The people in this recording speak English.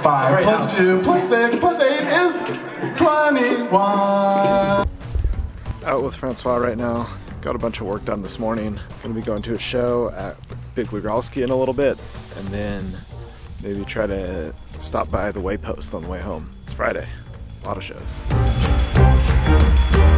5 plus 2 plus 6 plus 8 is 21. Out with Francois right now. Got a bunch of work done this morning. Gonna be going to a show at Big Lugralski in a little bit, and then maybe try to stop by the Waypost on the way home. It's Friday. A lot of shows.